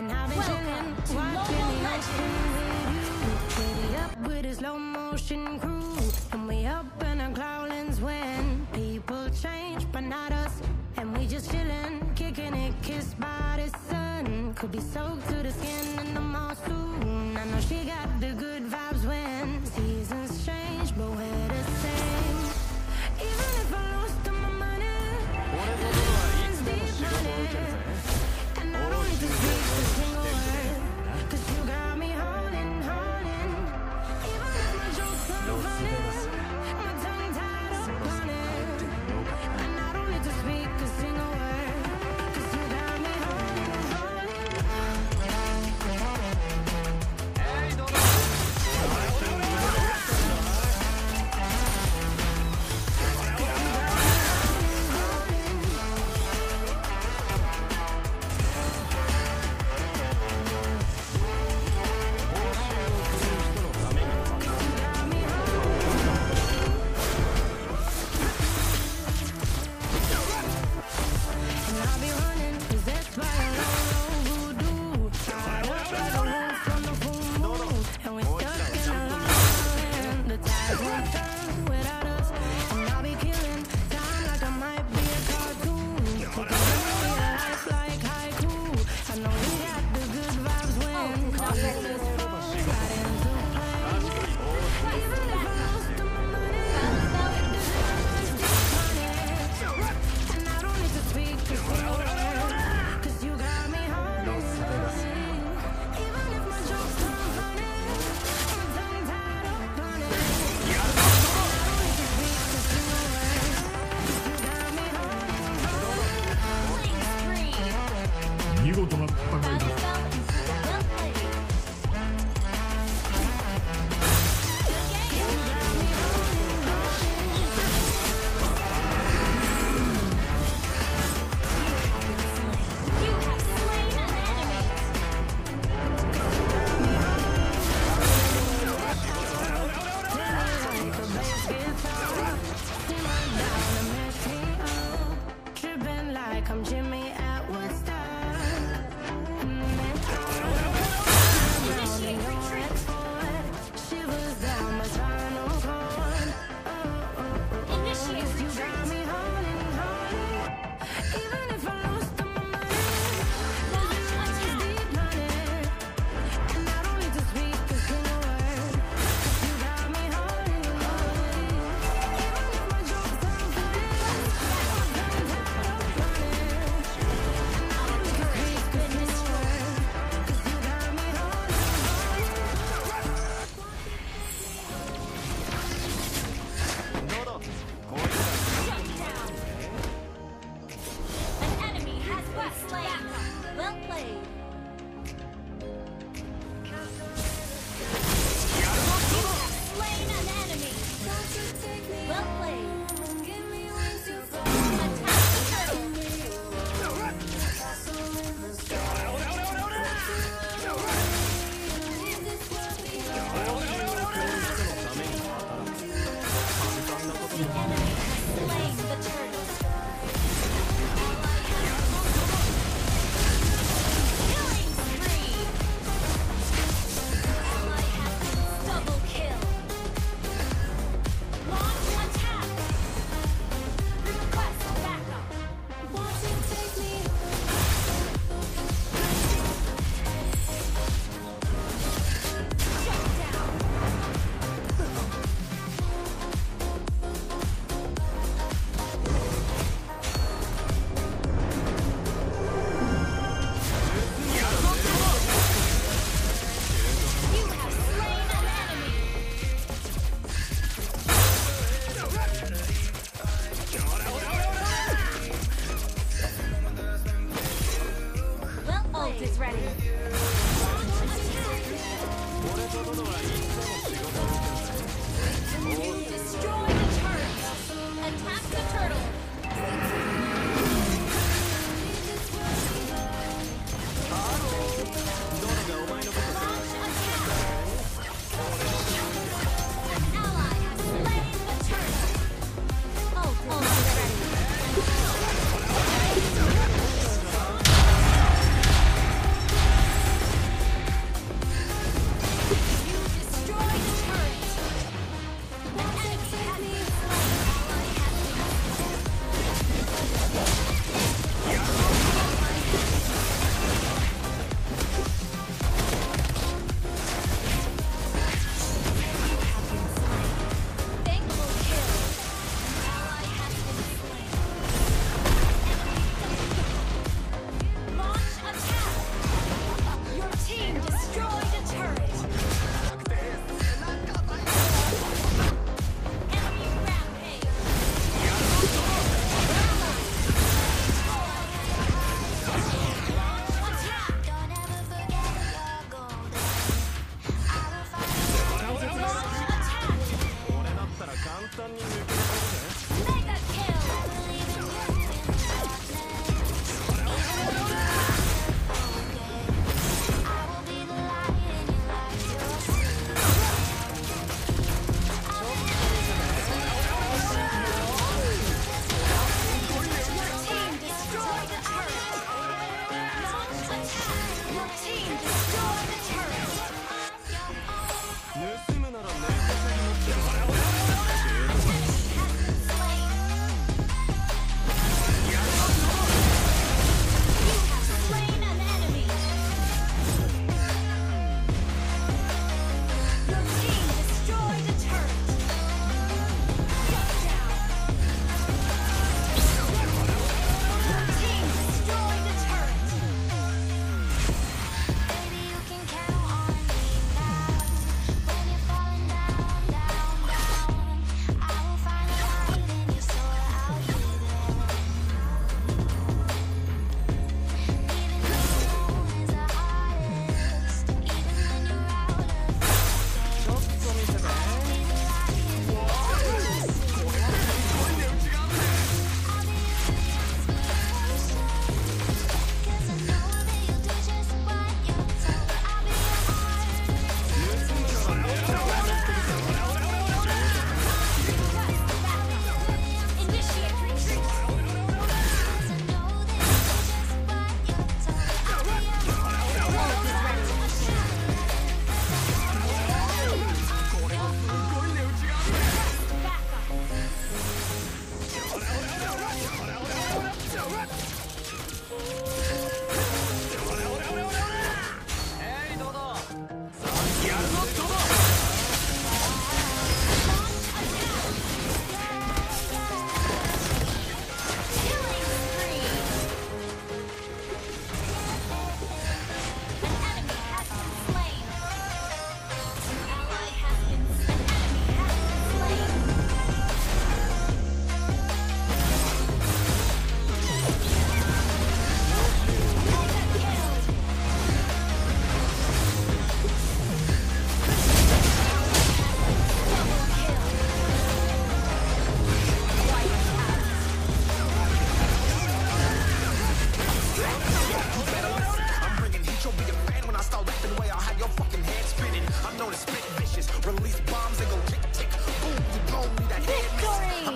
And I've been chilling, watching the ocean with you. Baby up with a slow motion crew. And we up in our growlings when people change, but not us. And we just chillin', kicking it, kissed by the sun. Could be soaked to the skin in the mall soon. I know she got the good vibes when seasons change, but we're the same. Even if I lost all my money, it's deep money. And I don't need to speak a single word, 'cause you got me holding. Even if my jokes are funny, my tongue tied up on it. And I don't need to speak a single word, 'cause you got me holding. And I'll be running, possessed by a low voodoo. Tied up like a wolf from the full moon. And we're stuck in a land. The tide won't turn without us. And I'll be killing time like I might be a cartoon. Taking over your life like haiku. I know we got the good vibes when pieces fall right into place. Even if I lost all my money, it's deep money. And I don't need to speak a single word, 'cause you got me holding. Even if my jokes are funny, my tongue tied up on it.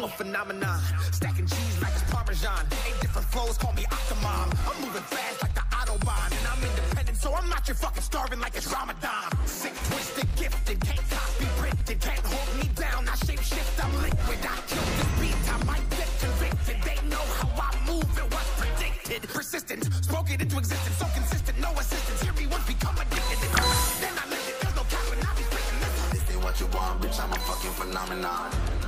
a phenomenon. Stacking cheese like it's Parmesan. 8 different flows, call me Octomom. I'm moving fast like the Autobahn. And I'm independent, so I'm not your fucking starving like it's Ramadan. Sick, twisted, gifted, can't copy, printed, can't hold me down. I shape shift, I'm liquid. I kill this beat, I might get convicted. They know how I move, it was predicted. Persistent, spoke it into existence, so consistent, no assistance. Hear me once become addicted. Then I live it, there's no cap, and I be spitting this. This ain't what you want, bitch, I'm a fucking phenomenon.